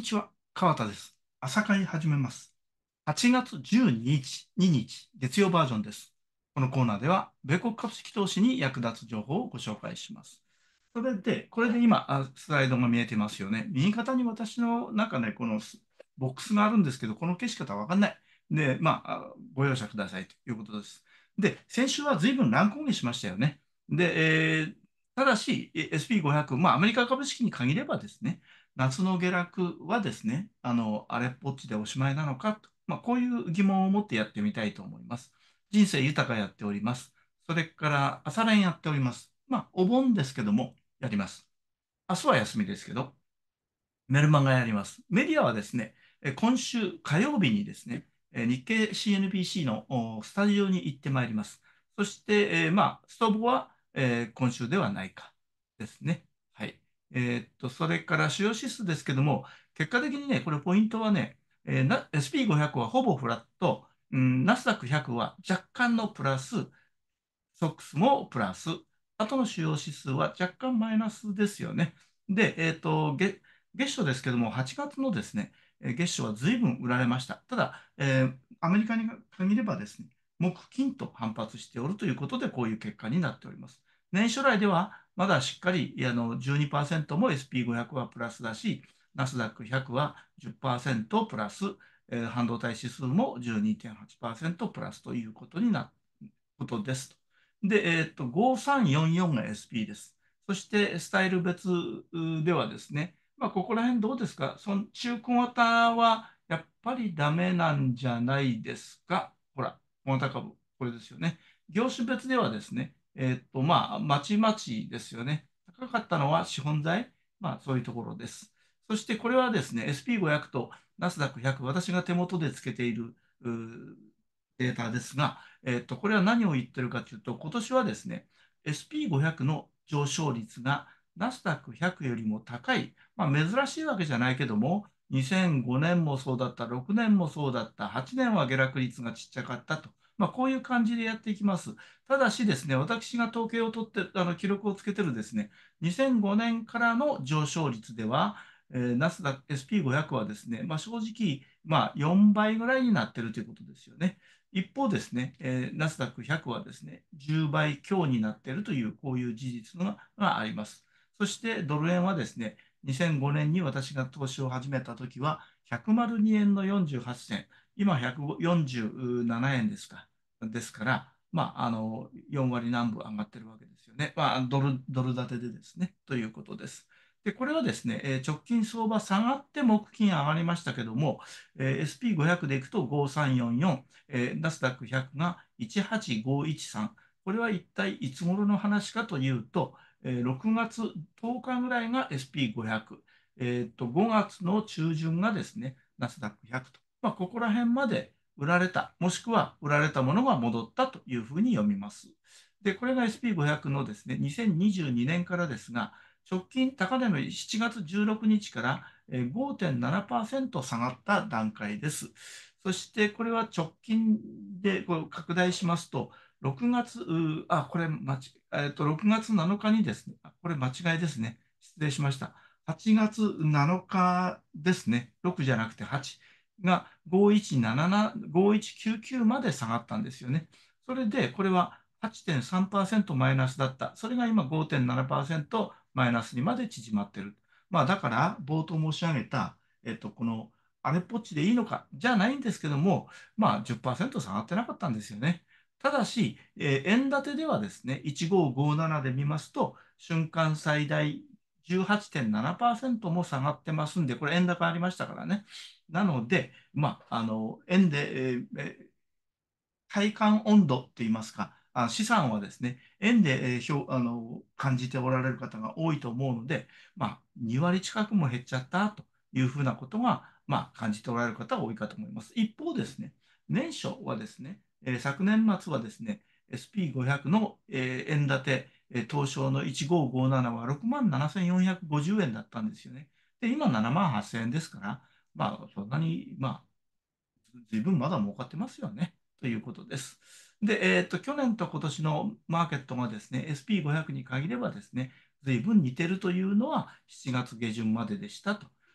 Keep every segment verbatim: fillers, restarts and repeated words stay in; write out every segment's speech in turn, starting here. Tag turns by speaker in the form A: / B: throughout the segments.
A: ちは、川田です。朝会始めます。はちがつじゅうににち、ににち、月曜バージョンです。このコーナーでは、米国株式投資に役立つ情報をご紹介します。それで、これで今、あスライドが見えてますよね。右肩に私の中ね、このスボックスがあるんですけど、この消し方わかんない。で、まあ、あご容赦くださいということです。で、先週は随分乱高下しましたよね。で、えーただし、え エスピーごひゃく、まあ、アメリカ株式に限ればですね、夏の下落はですね、あの、あれっぽっちでおしまいなのかと、まあ、こういう疑問を持ってやってみたいと思います。人生豊かやっております。それから朝練やっております。まあ、お盆ですけども、やります。明日は休みですけど、メルマガやります。メディアはですね、え今週火曜日にですね、え日経 シーエヌビーシー のおスタジオに行ってまいります。そして、えーまあ、ストーブは、えー今週ではないかですね。はい。えーっと、それから主要指数ですけども、結果的にね、これポイントはね、えーな エスピーごひゃく はほぼフラット、うん、ナスダックひゃくは若干のプラス、ソックスもプラス、あとの主要指数は若干マイナスですよね。で、えっと、月、月初ですけども、はちがつのですね、えー月初は随分売られました。ただ、えーアメリカに限ればですね、木金と反発しておるということで、こういう結果になっております。年初来では、まだしっかりあのじゅうにパーセントも エスピーごひゃく はプラスだし、ナスダックひゃくはじゅっパーセントプラス、えー半導体指数もじゅうにてんはちパーセントプラスということになることです。で、えっと、ごさんよんよんが エスピー です。そして、スタイル別ではですね、まあ、ここら辺どうですか？その中小型はやっぱりダメなんじゃないですか？ほら、小型株、これですよね。業種別ではですね、えっと、まあ、まちまちですよね。高かったのは資本財、まあ、そういうところです。そして、これはですね、エスピーごひゃく とナスダックひゃく、私が手元でつけているデータですが、えっと、これは何を言ってるかというと、今年はですね、エスピーごひゃく の上昇率がナスダックひゃくよりも高い、まあ、珍しいわけじゃないけども、にせんごねんもそうだった、ろくねんもそうだった、はちねんは下落率がちっちゃかったと、まあ、こういう感じでやっていきます。ただしですね、私が統計を取って、あの記録をつけてるですね、にせんごねんからの上昇率では、えーナスダック エスピーごひゃく はですね、まあ、正直、まあ、よんばいぐらいになってるということですよね。一方ですね、えーナスダックひゃくはですね、じゅうばい強になっているという、こういう事実が、があります。そしてドル円はですね、にせんごねんに私が投資を始めたときは、ひゃくにえんのよんじゅうはち銭、今ひゃくよんじゅうななえんですか。ですから、まあ、あのよん割南部上がってるわけですよね。まあ、ドル、ドル建てでですね、ということです。で、これはですね、えー直近相場下がって木金上がりましたけども、えー エスピーごひゃく でいくとごさんよんよん、えーナスダックひゃくがいちはちごいちさん。これは一体いつ頃の話かというと、えーろくがつとおかぐらいが エスピーごひゃく、えーと、ごがつの中旬がですね、ナスダックひゃくと、まあ、ここら辺まで売られた、もしくは売られたものが戻ったというふうに読みます。で、これが エスピーごひゃく のですね、にせんにじゅうにねんからですが、直近高値のしちがつじゅうろくにちからごてんななパーセント下がった段階です。そしてこれは直近でこう拡大しますと、ろくがつ、あ、これ間違えっと、ろくがつなのかにですね、これ間違いですね。失礼しました。はちがつなのかですね。ろくじゃなくてはちがごいちななな、ごいちきゅうきゅうまで下がったんですよね。それで、これははちてんさんパーセントマイナスだった。それが今ごてんななパーセントマイナスにまで縮まっている。まあ、だから、冒頭申し上げた、えっと、この、あれっぽっちでいいのか、じゃないんですけども、まあ、じゅっパーセント下がってなかったんですよね。ただし、えー円建てではですね、いちごーごーななで見ますと、瞬間最大じゅうはちてんななパーセントも下がってますんで、これ円高ありましたからね。なので、まあ、あの、円で、えーえー体感温度といいますか、あ資産はですね、円で、えー表あの感じておられる方が多いと思うので、まあ、に割近くも減っちゃったというふうなことが、まあ、感じておられる方が多いかと思います。一方ですね、年初はですね、えー昨年末はですね、エスピーごひゃく の、えー円建て、えー東証のいちごーごーななはろくまんななせんよんひゃくごじゅうえんだったんですよね。で、今ななまんはっせんえんですから、まあ、そんなに、まあ、十分まだ儲かってますよね。ということです。で、えっと、去年と今年のマーケットがですね、エスピーごひゃく に限ればですね、随分似てるというのはしちがつ下旬まででしたと。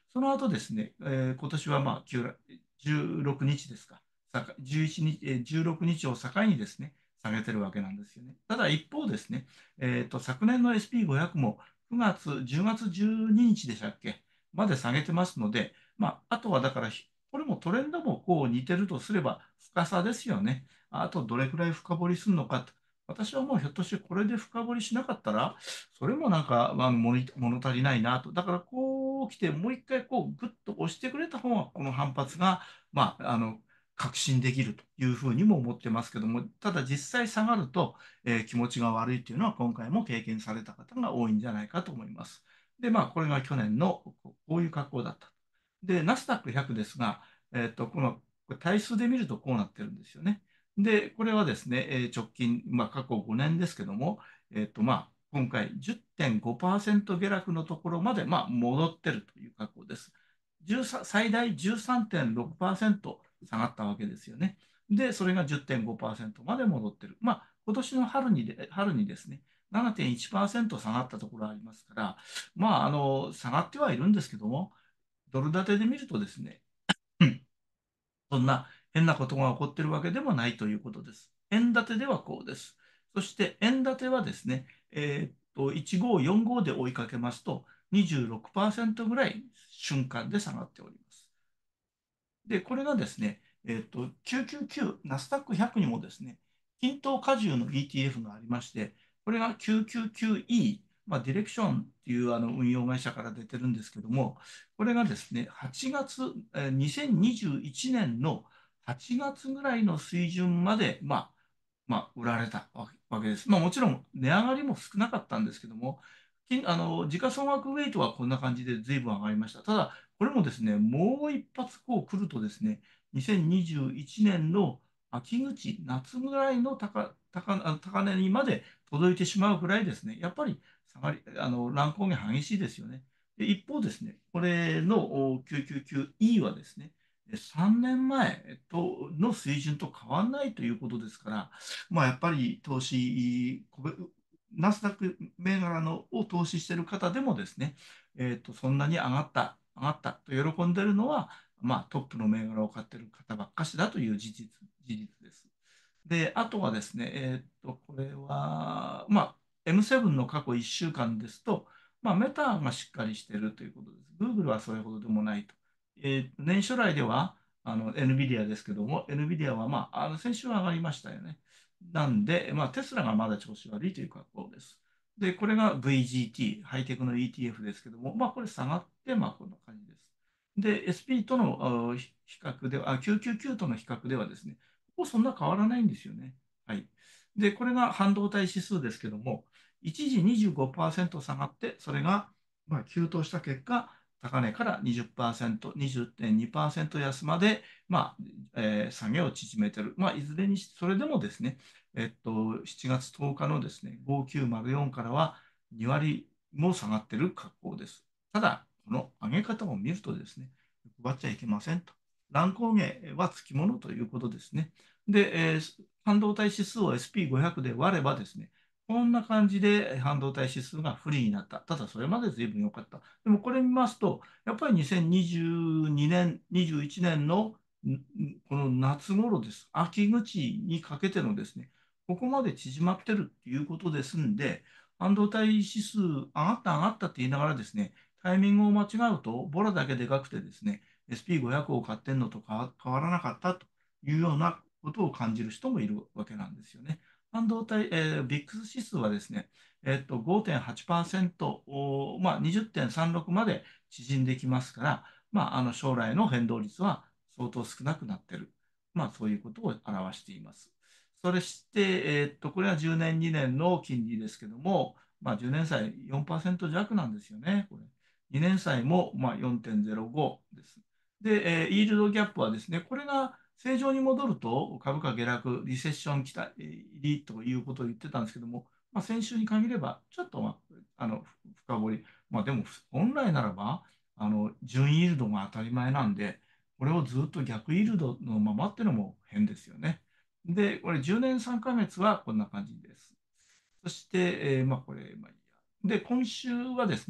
A: その後ですね、えー今年はまあ急落じゅうろくにちですか、さかじゅういちにち、えーじゅうろくにちを境にですね、下げてるわけなんですよね。ただ一方ですね、えーと、昨年の エスピーごひゃく もくがつ、じゅうがつじゅうににちでしたっけ、まで下げてますので、まあ、あとはだから、これもトレンドもこう似てるとすれば深さですよね。あとどれくらい深掘りするのかと。私はもうひょっとしてこれで深掘りしなかったら、それもなんか、まあ、物物足りないなと。だからこう来て、もう一回こうグッと押してくれた方が、この反発が、まあ、あの、確信できるというふうにも思ってますけども、ただ実際下がると、えー気持ちが悪いというのは今回も経験された方が多いんじゃないかと思います。で、まあ、これが去年のこういう格好だった。で、ナスダックひゃくですが、えっと、このこれ対数で見るとこうなってるんですよね。で、これはですね、えー直近、まあ、過去ごねんですけども、えっと、まあ、今回じゅってんごパーセント下落のところまで、まあ、戻ってるという格好です。最大じゅうさんてんろくパーセント下がったわけですよね。で、それがじゅってんごパーセントまで戻ってる。まあ、今年の春にで、春にですね、ななてんいちパーセント下がったところありますから、まあ、あの、下がってはいるんですけども、ドル建てで見るとですね、そんな変なことが起こっているわけでもないということです。円建てではこうです。そして円建てはですね、えーっと、いちごよんごで追いかけますと、にじゅうろくパーセントぐらい瞬間で下がっております。で、これがですね、えーっと、きゅうきゅうきゅう、ナスダックひゃくにもですね、均等荷重の イーティーエフ がありまして、これが きゅうきゅうきゅうイー、まあ、ディレクションっていうあの運用会社から出てるんですけども、これがですね、はちがつ、えーにせんにじゅういちねんのはちがつぐらいの水準まで、まあ、まあ、売られたわけわけです。まあ、もちろん値上がりも少なかったんですけども、きあの時価総額ウェイトはこんな感じで随分上がりました。ただ、これもですね、もう一発こう来るとですね、にせんにじゅういちねんの秋口、夏ぐらいの高、高、あ高値にまで届いてしまうぐらいですね、やっぱり下がり、あの乱高下激しいですよね。で一方ですね、これのお きゅうきゅうきゅうイー はですね、さんねんまえとの水準と変わらないということですから、まあ、やっぱり投資、個別ナスダック銘柄のを投資している方でもですね、えーと、そんなに上がった、上がったと喜んでいるのは、まあ、トップの銘柄を買っている方ばっかしだという事実、事実です。で、あとはですね、えーっと、これは、まあ、エムセブン の過去いっしゅうかんですと、まあ、メタがしっかりしているということです。Google はそれほどでもないと。えー年初来では、あの、NVIDIA ですけども、NVIDIA は、まあ、あの先週は上がりましたよね。なんで、まあ、テスラがまだ調子悪いという格好です。で、これが ブイジーティー、ハイテクの イーティーエフ ですけども、まあ、これ下がって、まあ、こんな感じです。で、エスピー とのあ比較では、あ、きゅうきゅうきゅうとの比較ではですね、ここそんな変わらないんですよね。はい。で、これが半導体指数ですけども、一時にじゅうごパーセント下がって、それがまあ急騰した結果、高値からにじゅっパーセント、にじゅってんにパーセント安まで、まあえー下げを縮めてる。まあ、いずれにし、それでもですね、えっと、しちがつとおかのですね、ごきゅうまるよんからはに割も下がってる格好です。ただ、この上げ方を見るとですね、配っちゃいけませんと。乱高下はつきものということですね。で、えー半導体指数を エスピーごひゃく で割ればですね、こんな感じで半導体指数が不利になった。ただ、それまで随分良かった。でも、これ見ますと、やっぱりにせんにじゅうにねん、にじゅういちねんのこの夏頃です。秋口にかけてのですね、ここまで縮まってるっていうことですんで、半導体指数上がった上がったって言いながらですね、タイミングを間違うと、ボラだけでかくてですね、エスピーごひゃく を買ってんのと変わ変わらなかったというようなことを感じる人もいるわけなんですよね。半導体、えー、ビックス 指数はですね、えーっと、ごてんはちパーセント、おまあ、にじゅってんさんろくまで縮んできますから、まあ、あの将来の変動率は相当少なくなっている。まあ、そういうことを表しています。それして、えーっと、これはじゅうねん、にねんの金利ですけども、まあ、じゅうねん債よんパーセント弱なんですよね、これ。にねん債もまあよんてんゼロごです。で、えーイールドギャップはですね、これが正常に戻ると株価下落、リセッション期待入りということを言ってたんですけども、まあ、先週に限れば、ちょっと、まあ、あの深掘り、まあ、でも本来ならば、あの純イールドが当たり前なんで、これをずっと逆イールドのままっていうのも変ですよね。で、これじゅうねんさんかげつはこんな感じです。そして、えーまあ、これ、まあいいや。で、今週はですね、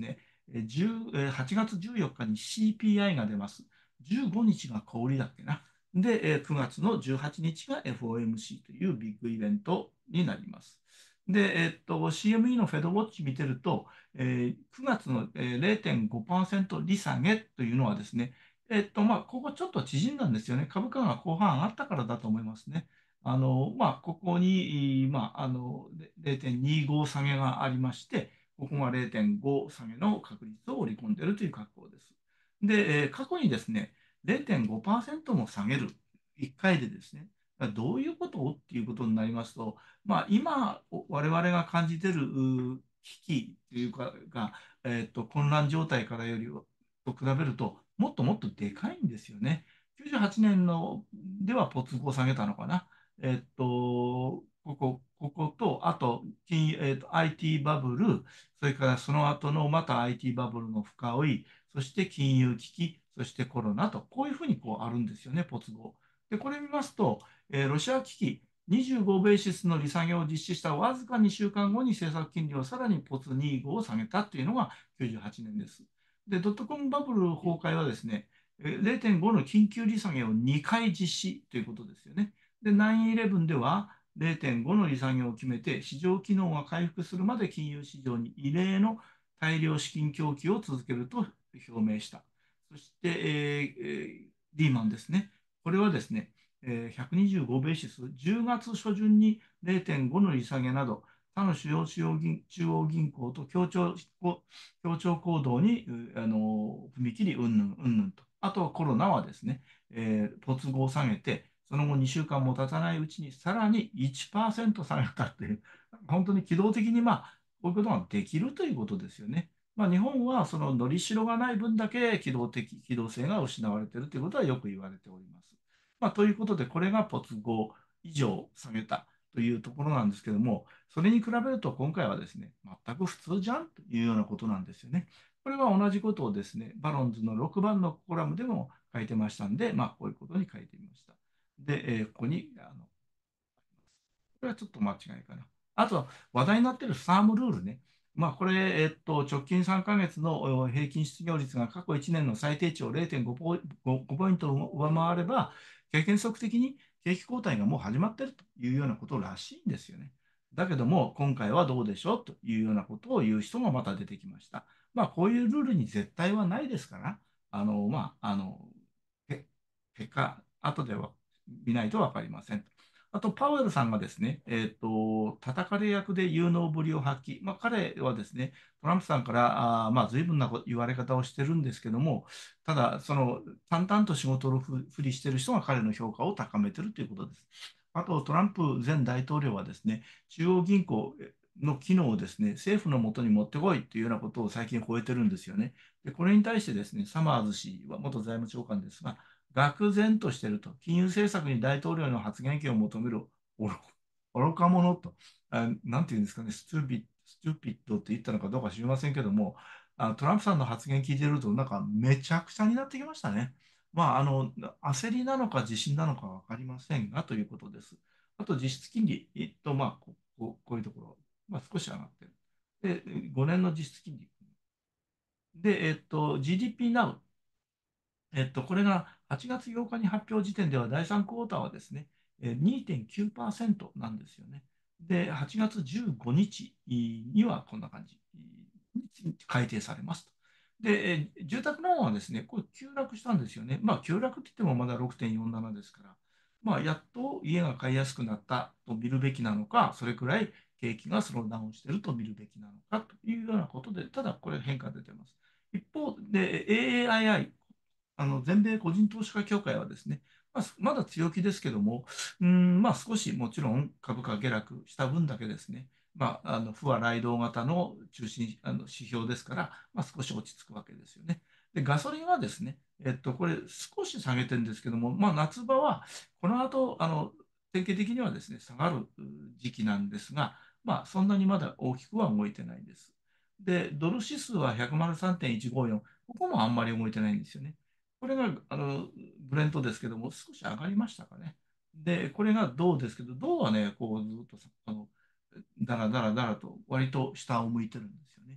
A: えーじゅうえーはちがつじゅうよっかに シーピーアイ が出ます。じゅうごにちが小売りだっけな。で、えーくがつのじゅうはちにちが エフオーエムシー というビッグイベントになります。で、えっと、シーエムイー のフェドウォッチ見てると、えーくがつの、えーれいてんごパーセント利下げというのはですね、えっと、まあ、ここちょっと縮んだんですよね。株価が後半上がったからだと思いますね。あの、まあ、ここに、まあ、あの、れいてんにご下げがありまして、ここがれいてんご下げの確率を織り込んでいるという格好です。で、えー過去にですね、れいてんごパーセントも下げる、いっかいでですね、どういうことっていうことになりますと、まあ、今、我々が感じている危機というかが、えーと、混乱状態からよりと比べると、もっともっとでかいんですよね。きゅうじゅうはちねんのではポツンコ下げたのかな。えっと、ここ、ここと、あと、金えっと、アイティー バブル、それからその後のまた アイティー バブルの深追い、そして金融危機、そしてコロナと、こういうふうにこうあるんですよね、ポツ語。で、これ見ますと、えーロシア危機、にじゅうごベーシスの利下げを実施したわずかにしゅうかんごに政策金利をさらにポツにじゅうごを下げたというのがきゅうじゅうはちねんです。で、ドットコムバブル崩壊はですね、れいてんごの緊急利下げをにかい実施ということですよね。で、ナインイレブンではれいてんごの利下げを決めて、市場機能が回復するまで金融市場に異例の大量資金供給を続けると表明した。そして、えーリーマンですね。これはですね、えーひゃくにじゅうごベーシス、じゅうがつ初旬にれいてんごの利下げなど、他の主要中央銀中央銀行と協調協調行動にあの踏み切り、うんぬん、うんぬんと。あとはコロナはですね、えー、没後を下げて、その後にしゅうかんも経たないうちにさらにいちパーセント下げたという、本当に機動的に、まあ、こういうことができるということですよね。まあ、日本はそののりしろがない分だけ機動的、機動性が失われているということはよく言われております。まあ、ということで、これが没後以上下げたというところなんですけども、それに比べると今回はですね、全く普通じゃんというようなことなんですよね。これは同じことをですね、バロンズのろくばんのコラムでも書いてましたんで、まあ、こういうことに書いてみました。で、えーここにあのこれはちょっと間違いかな。あとは話題になっているサームルールね。まあ、これ、えっと、直近さんかげつの平均失業率が過去いちねんの最低値をれいてんごポイント上回れば、経験則的に景気後退がもう始まっているというようなことらしいんですよね。だけども、今回はどうでしょうというようなことを言う人がまた出てきました。まあ、こういうルールに絶対はないですから、あの、まあ、あの、結果、後では見ないと分かりません。あと、パウエルさんがですね、えっと、叩かれ役で有能ぶりを発揮。まあ、彼はですね、トランプさんから、あーまあ、随分な言われ方をしてるんですけども、ただ、その、淡々と仕事をふふりしている人が彼の評価を高めているということです。あと、トランプ前大統領はですね、中央銀行の機能をですね、政府のもとに持ってこいというようなことを最近吠えてるんですよね。で、これに対してですね、サマーズ氏は元財務長官ですが、愕然としていると、金融政策に大統領の発言権を求める愚愚か者と、あなんていうんですかね、スチューピッスチューピッドって言ったのかどうか知りませんけども、あトランプさんの発言聞いてると、なんかめちゃくちゃになってきましたね。まあ、あの、焦りなのか自信なのか分かりませんがということです。あと、実質金利、えっと、まあ、こここういうところ、まあ、少し上がってる。で、ごねんの実質金利。で、えっと、ジーディーピー ナウ、えっと、これがはちがつようかに発表時点ではだいさんクォーターはですね、えーにてんきゅうパーセントなんですよね。で、はちがつじゅうごにちにはこんな感じに改定されますと。で、えー住宅ローンはですね、これ急落したんですよね。まあ、急落って言ってもまだろくてんよんななですから、まあ、やっと家が買いやすくなったと見るべきなのか、それくらい景気がスローダウンしていると見るべきなのかというようなことで、ただこれ変化出てます。一方で、エーアイアイ、あの全米個人投資家協会はですね、まあ、まだ強気ですけども、うん、まあ、少しもちろん株価下落した分だけですね、まあ、あの不和雷動型の中心あの指標ですから、まあ、少し落ち着くわけですよね。で、ガソリンはですね、えっと、これ少し下げてるんですけども、まあ、夏場はこの後、あの、典型的にはですね、下がる時期なんですが、まあ、そんなにまだ大きくは動いてないです。で、ドル指数はひゃくさんてんいちごよん、ここもあんまり動いてないんですよね。これがあのブレントですけども、少し上がりましたかね。で、これが銅ですけど、銅はね、こうずっとあのだらだらだらと割と下を向いてるんですよね。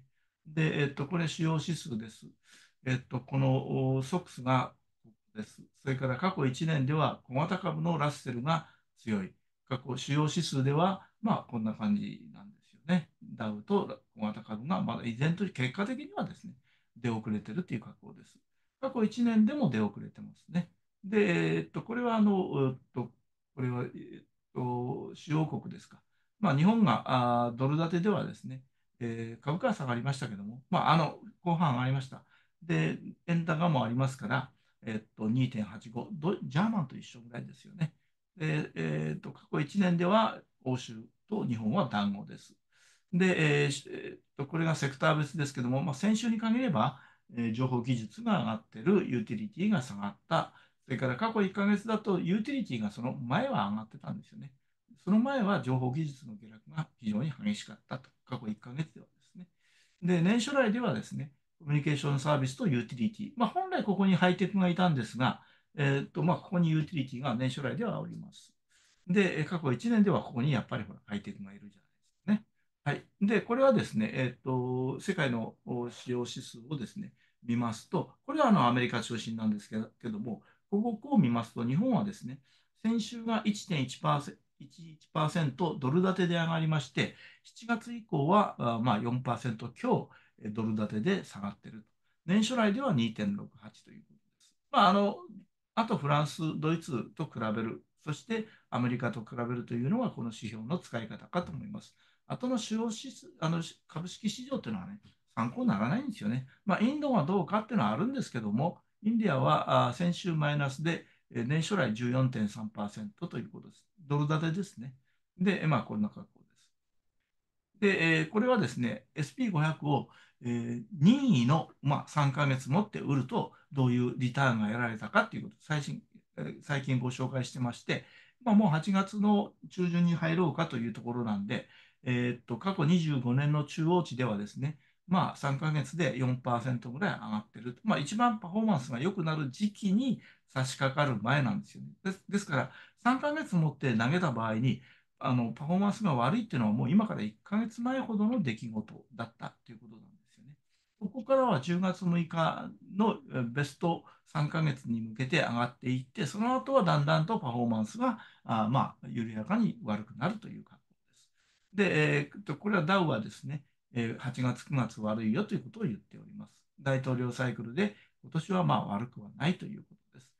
A: で、えっと、これ主要指数です。えっと、このおソックスがです。それから過去いちねんでは小型株のラッセルが強い。過去主要指数では、まあ、こんな感じなんですよね。ダウと小型株が、まだ依然と結果的にはですね、出遅れてるという格好です。過去いちねんでも出遅れてますね。で、えっと、これは、あの、えっと、これは、えっと、主要国ですか。まあ、日本があドル建てではですね、えー株価は下がりましたけども、まあ、あの後半上がりました。で、円高もありますから、えっと、にてんはちごド、ジャーマンと一緒ぐらいですよね。で、えっと、過去いちねんでは欧州と日本は団子です。で、えーえーっと、これがセクター別ですけども、まあ、先週に限れば、えー情報技術が上がってる、ユーティリティが下がった、それから過去いっかげつだとユーティリティがその前は上がってたんですよね。その前は情報技術の下落が非常に激しかったと、過去いっかげつではですね。で、年初来ではですね、コミュニケーションサービスとユーティリティ、まあ、本来ここにハイテクがいたんですが、えーっとまあ、ここにユーティリティが年初来ではおります。で、過去いちねんではここにやっぱりほらハイテクがいるじゃないですかね。はい。で、これはですね、えっと、世界の使用指数をですね、見ますと、これはあのアメリカ中心なんですけどけども、ここを見ますと、日本はですね、先週がいってんいちパーセント、いちいちパーセントドル建てで上がりまして、しちがつ以降はあまあよんパーセント強ドル建てで下がっていると。年初来ではにてんろくはちということです。まあ、あの、あとフランス、ドイツと比べる、そしてアメリカと比べるというのは、この指標の使い方かと思います。後の主要指数、あの株式市場というのはね、参考にならないんですよね。まあ、インドはどうかっていうのはあるんですけども、インディアはあ先週マイナスで、年初来じゅうよんてんさんパーセントということです。ドル建てですね。で、まあ、こんな格好です。で、えーこれはですね、エスピーごひゃく を、えー任意の、まあ、さんかげつ持って売ると、どういうリターンが得られたかということを最新、えー最近ご紹介してまして、まあ、もうはちがつの中旬に入ろうかというところなんで、えーっと、過去にじゅうごねんの中央値ではですね、まあ、さんかげつでよんパーセントぐらい上がってる。まあ、一番パフォーマンスが良くなる時期に差し掛かる前なんですよね。です、ですから、さんかげつ持って投げた場合に、あのパフォーマンスが悪いっていうのはもう今からいっかげつまえほどの出来事だったということなんですよね。ここからはじゅうがつむいかのベストさんかげつに向けて上がっていって、その後はだんだんとパフォーマンスがあまあ緩やかに悪くなるという格好です。で、えー、これはダウはですね、はちがつ、くがつ悪いよということを言っております。大統領サイクルで今年はまあ悪くはないということです。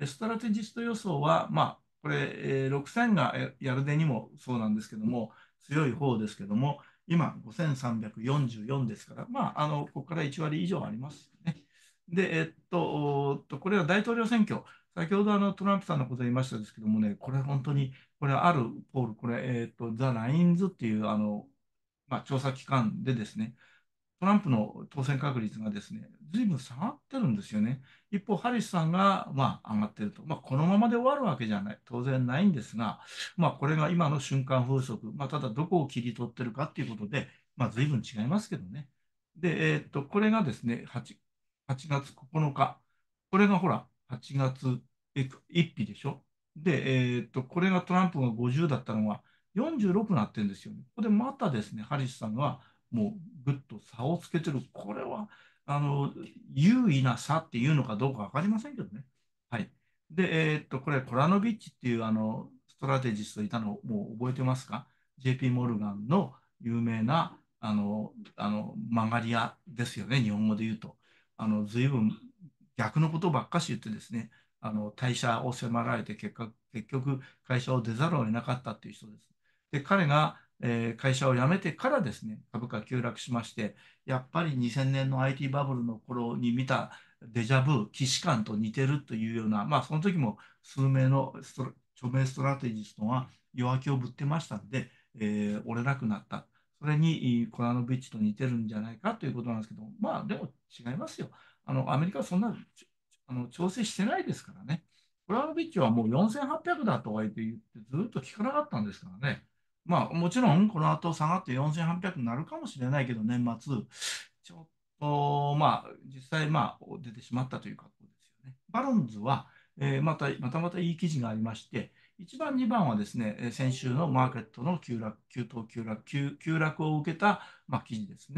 A: ストラテジスト予想は、まあ、これ、えーろくせんがやるでにもそうなんですけども、強い方ですけども、今、ごせんさんびゃくよんじゅうよんですから、まあ、あのここからいち割以上ありますよね。で、えっと、これは大統領選挙、先ほどあのトランプさんのことを言いましたですけどもね、これ本当に、これあるポール、これ、えっと、ザ・ラインズっていうあの、まあ、調査機関でですね、トランプの当選確率がですね、ずいぶん下がってるんですよね。一方、ハリスさんが、まあ、上がってると。まあ、このままで終わるわけじゃない、当然ないんですが、まあ、これが今の瞬間風速、まあ、ただどこを切り取ってるかっていうことで、まあ、ずいぶん違いますけどね。で、えーっと、これがですね、8、はちがつここのか。これがほら、はちがついっ日でしょ。で、えーっと、これがトランプがごじゅうだったのがよんじゅうろくになってるんですよね。ここでまたですね、ハリスさんがもうぐっと差をつけてる。これは、あの、優位な差っていうのかどうか分かりませんけどね。はい。で、えーっと、これ、コラノビッチっていうあのストラテジストいたのをもう覚えてますか？ ジェーピー モルガンの有名なあの、あの曲がり屋ですよね、日本語で言うと。あの、随分逆のことばっかし言ってですね、あの退社を迫られて結果、結局会社を出ざるを得なかったっていう人です。で、彼が、えー会社を辞めてからですね、株価急落しまして、やっぱりにせんねんの アイティー バブルの頃に見たデジャブ、既視感と似てるというような、まあ、その時も数名のスト著名ストラテジストが弱気をぶってましたんで、えー折れなくなった。それにコラノビッチと似てるんじゃないかということなんですけど、まあ、でも違いますよ。あのアメリカはそんなあの調整してないですからね。コラノビッチはもうよんせんはっぴゃくだとか言って言ってずっと聞かなかったんですからね。まあ、もちろん、この後下がってよんせんはっぴゃくになるかもしれないけど、年末、ちょっと、まあ、実際、まあ、出てしまったという格好ですよね。バロンズは、えーまた、またまたいい記事がありまして、いちばん、にばんはですね、えー先週のマーケットの急落、急騰急落、急急落を受けた、まあ、記事ですね。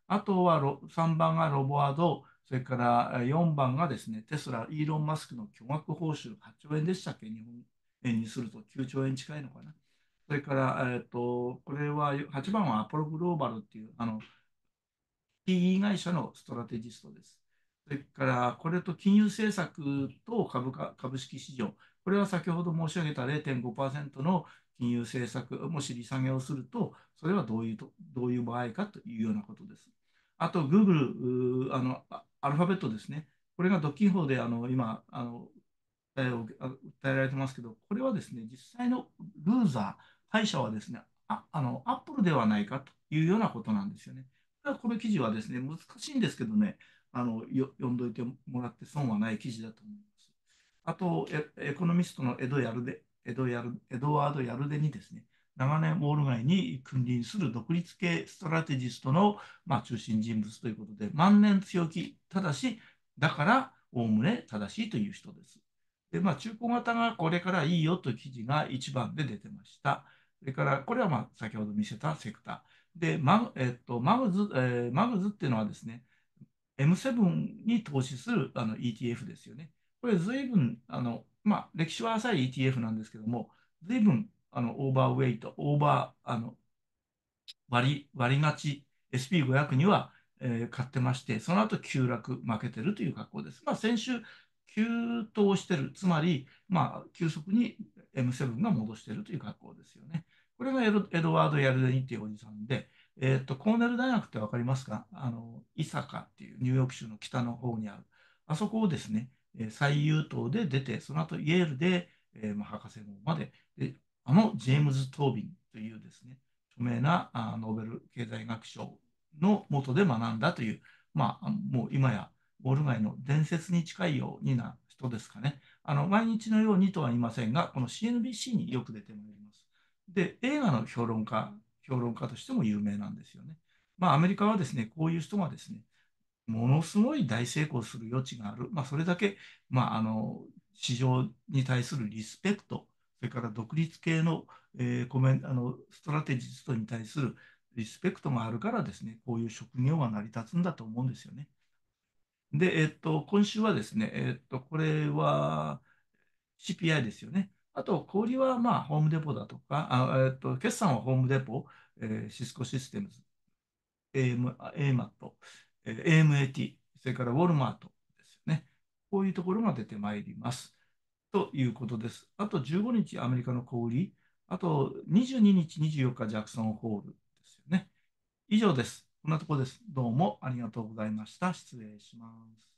A: あとはロさんばんがロボアド、それからよんばんがですね、テスラ、イーロン・マスクの巨額報酬、はっちょう円でしたっけ、日本円にするときゅうちょう円近いのかな。それから、えーと、これははちばんはアポログローバルっていうあの ピーイー 会社のストラテジストです。それから、これと金融政策と株価、株式市場、これは先ほど申し上げたれいてんごパーセントの金融政策、もし利下げをすると、それはどういうと、どういう場合かというようなことです。あと、Google、あの、アルファベットですね。これが独禁法であの今あの訴えを訴えられてますけど、これはですね、実際のルーザー、敗者はですね、ああのアップルではないかというようなことなんですよね。この記事はですね、難しいんですけどね、あのよ読んどいてもらって損はない記事だと思います。あと、エエコノミストのエド・ヤルデ、エドヤルエドワード・ヤルデにですね、長年ウォール街に君臨する独立系ストラテジストの、まあ、中心人物ということで、万年強気、ただし、だからおおむね正しいという人です。で、まあ、中古型がこれからいいよという記事がいちばんで出てました。それから、これはまあ先ほど見せたセクター。で、マグ、えっと、マグズ、えーマグズっていうのはですね、エムセブン に投資するあの イーティーエフ ですよね。これ、ずいぶん、あの、まあ、歴史は浅い イーティーエフ なんですけども、ずいぶん、あの、オーバーウェイト、オーバー、あの、割り、割りがち、エスピーごひゃく には、えー買ってまして、その後急落、負けてるという格好です。まあ、先週、急騰してる、つまり、まあ、急速に エムセブン が戻しているという格好ですよね。これがエド、エドワード・ヤルデニっていうおじさんで、えーっと、コーネル大学ってわかりますか？あの、イサカっていうニューヨーク州の北の方にある。あそこをですね、えー最優等で出て、その後イェールで、えーまあ、博士号まで、で、あのジェームズ・トービンというですね、著名なあノーベル経済学賞の下で学んだという、まあ、もう今やウォール街の伝説に近いような人ですかね。あの毎日のようにとは言いませんが、この シーエヌビーシー によく出てまいります。で、映画の評論家、評論家としても有名なんですよね。まあ、アメリカはですね、こういう人がですね、ものすごい大成功する余地がある、まあ、それだけ、まあ、あの市場に対するリスペクト、それから独立系の、えーコメンあのストラテジストに対するリスペクトがあるからですね、こういう職業が成り立つんだと思うんですよね。で、えっと、今週はですね、えっと、これは シーピーアイ ですよね。あと、小売りはまあホームデポだとか、あえっと、決算はホームデポ、えーシスコシステムズ、エーエム、エーマット、えー エーエムエーティー、それからウォルマートですよね。こういうところが出てまいります。ということです。あとじゅうごにちアメリカの小売り、あとにじゅうににち、にじゅうよっかジャクソンホールですよね。以上です。こんなところです。どうもありがとうございました。失礼します。